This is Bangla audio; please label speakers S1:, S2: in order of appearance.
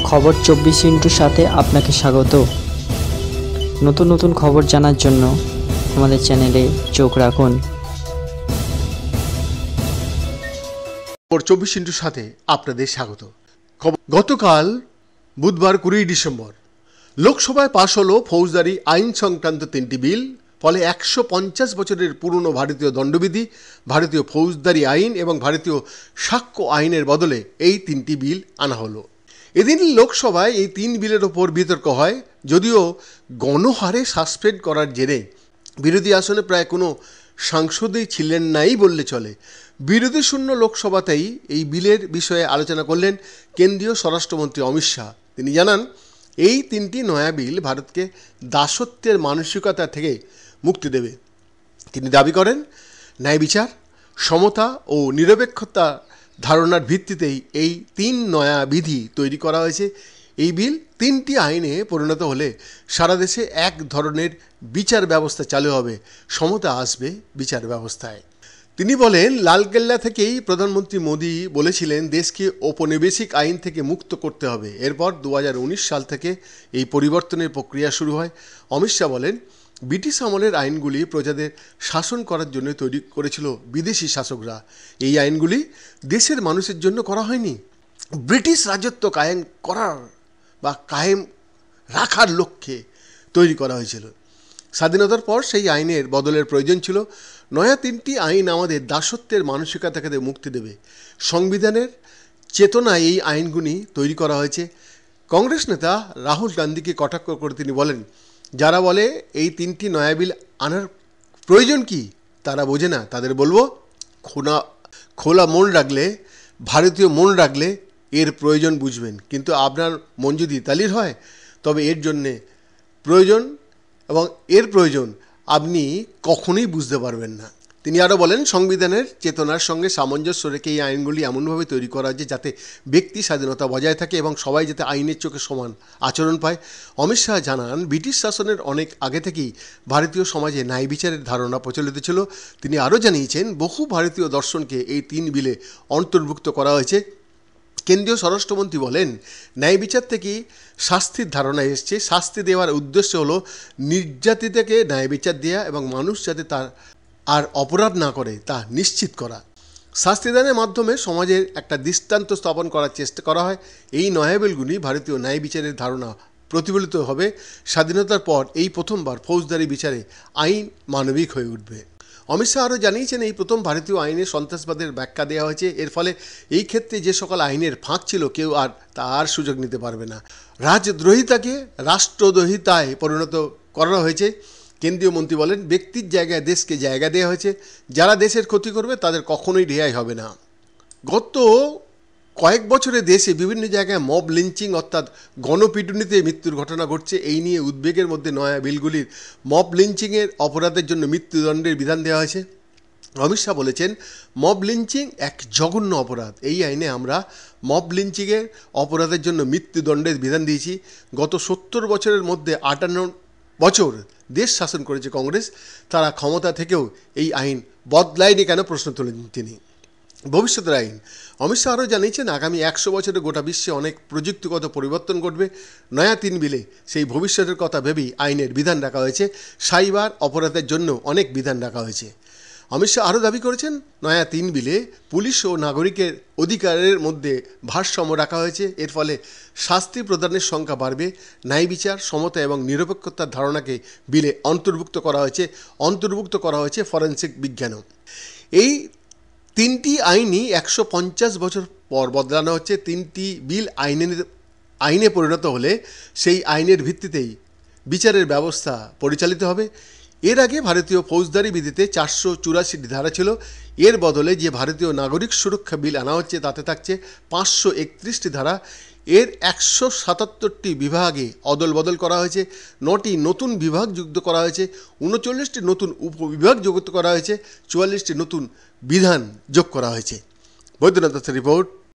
S1: খবর 24 সাথে আপনাকে স্বাগত। নতুন নতুন খবর জানার জন্য আমাদের চ্যানেলে চোখ রাখুন।
S2: খবর 24 সাথে আপনাদের স্বাগত। গতকাল বুধবার 20 ডিসেম্বর লোকসভায় পাশ হলো ফৌজদারি আইন সংক্রান্ত 3টি বিল। ফলে 150 বছরের পুরনো ভারতীয় দণ্ডবিধি, ভারতীয় ফৌজদারি আইন এবং ভারতীয় সাক্ষ্য আইনের বদলে এই 3টি বিল আনা হলো। এদিন লোকসভায় এই 3 বিলের ওপর বিতর্ক হয়। যদিও গণহারে সাসপেন্ড করার জেরে বিরোধী আসনে প্রায় কোনো সাংসদই ছিলেন নাই বললে চলে, বিরোধী শূন্য লোকসভাতেই এই বিলের বিষয়ে আলোচনা করলেন কেন্দ্রীয় স্বরাষ্ট্রমন্ত্রী অমিত শাহ। তিনি জানান, এই 3টি নয়া বিল ভারতকে দাসত্বের মানসিকতা থেকে মুক্তি দেবে। তিনি দাবি করেন, ন্যায় বিচার, সমতা ও নিরপেক্ষতা ধারণার ভিত্তিতেই এই 3 নয়া বিধি তৈরি করা হয়েছে। এই বিল 3টি আইনে পরিণত হলে সারা দেশে এক ধরনের বিচার ব্যবস্থা চালু হবে, সমতা আসবে বিচার ব্যবস্থায়। তিনি বলেন, লালকেল্লা থেকেই প্রধানমন্ত্রী মোদী বলেছিলেন দেশকে ঔপনিবেশিক আইন থেকে মুক্ত করতে হবে। এরপর 2019 সাল থেকে এই পরিবর্তনের প্রক্রিয়া শুরু হয়। অমিত শাহ বলেন, ব্রিটিশ আমলের আইনগুলি প্রজাদের শাসন করার জন্য তৈরি করেছিল বিদেশি শাসকরা। এই আইনগুলি দেশের মানুষের জন্য করা হয়নি, ব্রিটিশ রাজত্ব কায়েম করার বা কায়েম রাখার লক্ষ্যে তৈরি করা হয়েছিল। স্বাধীনতার পর সেই আইনের বদলের প্রয়োজন ছিল। নয়া 3টি আইন আমাদের দাসত্বের মানসিকতা থেকে মুক্তি দেবে। সংবিধানের চেতনায় এই আইনগুলি তৈরি করা হয়েছে। কংগ্রেস নেতা রাহুল গান্ধীকে কটাক্ষ করে তিনি বলেন, যারা বলে এই 3টি নয়া বিল আনার প্রয়োজন কি তারা বোঝে না। তাদের বলবো, খোলা মন রাখলে, ভারতীয় মন রাখলে এর প্রয়োজন বুঝবেন। কিন্তু আপনার মন যদি ইতালির হয় তবে এর জন্যে প্রয়োজন এবং এর প্রয়োজন আপনি কখনোই বুঝতে পারবেন না। তিনি আরও বলেন, সংবিধানের চেতনার সঙ্গে সামঞ্জস্য রেখে এই আইনগুলি এমনভাবে তৈরি করা হয়েছে যাতে ব্যক্তি স্বাধীনতা বজায় থাকে এবং সবাই যাতে আইনের চোখে সমান আচরণ পায়। অমিত শাহ জানান, ব্রিটিশ শাসনের অনেক আগে থেকেই ভারতীয় সমাজে ন্যায় বিচারের ধারণা প্রচলিত ছিল। তিনি আরও জানিয়েছেন, বহু ভারতীয় দর্শনকে এই 3 বিলে অন্তর্ভুক্ত করা হয়েছে। কেন্দ্রীয় স্বরাষ্ট্রমন্ত্রী বলেন, ন্যায় বিচার থেকেই শাস্তির ধারণা এসছে। শাস্তি দেওয়ার উদ্দেশ্য হলো নির্যাতিতকে ন্যায় বিচার দেওয়া এবং মানুষ যাতে তার আর অপরাধ না করে তা নিশ্চিত করা। শাস্তিদানের মাধ্যমে সমাজের একটা দৃষ্টান্ত স্থাপন করার চেষ্টা করা হয়। এই নয়া বিলগুলি ভারতীয় ন্যায় বিচারের ধারণা প্রতিফলিত হবে। স্বাধীনতার পর এই প্রথমবার ফৌজদারি বিচারে আইন মানবিক হয়ে উঠবে। অমিত শাহ আরও জানিয়েছেন, এই প্রথম ভারতীয় আইনে সন্ত্রাসবাদের ব্যাখ্যা দেওয়া হয়েছে। এর ফলে এই ক্ষেত্রে যে সকল আইনের ফাঁক ছিল কেউ আর তার সুযোগ নিতে পারবে না। রাজদ্রোহিতাকে রাষ্ট্রদ্রোহিতায় পরিণত করা হয়েছে। কেন্দ্রীয় মন্ত্রী বলেন, ব্যক্তির জায়গায় দেশকে জায়গা দেওয়া হয়েছে। যারা দেশের ক্ষতি করবে তাদের কখনোই রেহাই হবে না। গত কয়েক বছরে দেশে বিভিন্ন জায়গায় মব লিঞ্চিং অর্থাৎ গণপিটুনিতে মৃত্যুর ঘটনা ঘটছে। এই নিয়ে উদ্বেগের মধ্যে নয়া বিলগুলির মব লিঞ্চিংয়ের অপরাধের জন্য মৃত্যুদণ্ডের বিধান দেওয়া হয়েছে। অমিত শাহ বলেছেন, মব লিঞ্চিং এক জঘন্য অপরাধ। এই আইনে আমরা মব লিঞ্চিংয়ের অপরাধের জন্য মৃত্যুদণ্ডের বিধান দিয়েছি। গত 70 বছরের মধ্যে 58 বছর দেশ শাসন করেছে কংগ্রেস। তারা ক্ষমতা থেকেও এই আইন বদলায়নি কেন প্রশ্ন তোলেন তিনি। ভবিষ্যতের আইন, অমিত শাহ আরও জানিয়েছেন, আগামী 100 বছরে গোটা বিশ্বে অনেক প্রযুক্তিগত পরিবর্তন ঘটবে। নয়া 3 বিলে সেই ভবিষ্যতের কথা ভেবেই আইনের বিধান রাখা হয়েছে। সাইবার অপরাধের জন্য অনেক বিধান রাখা হয়েছে। অমিত শাহ আরও দাবি করেছেন, নয়া 3 বিলে পুলিশ ও নাগরিকের অধিকারের মধ্যে ভারসাম্য রাখা হয়েছে। এর ফলে শাস্তি প্রদানের সংখ্যা বাড়বে। ন্যায় বিচার, সমতা এবং নিরপেক্ষতার ধারণাকে বিলে অন্তর্ভুক্ত করা হয়েছে ফরেনসিক বিজ্ঞানও। এই 3টি আইনই 150 বছর পর বদলানো হচ্ছে। 3টি বিল আইনে পরিণত হলে সেই আইনের ভিত্তিতেই বিচারের ব্যবস্থা পরিচালিত হবে। এর আগে ভারতীয় ফৌজদারি বিধিতে 484টি ধারা ছিল। এর বদলে যে ভারতীয় নাগরিক সুরক্ষা বিল আনা হচ্ছে তাতে থাকছে 531টি ধারা। এর 177টি বিভাগে অদলবদল করা হয়েছে। 9টি নতুন বিভাগ যুক্ত করা হয়েছে। 39টি নতুন উপবিভাগ যুক্ত করা হয়েছে। 44টি নতুন বিধান যোগ করা হয়েছে। বৈদ্যনাথ দাসের রিপোর্ট,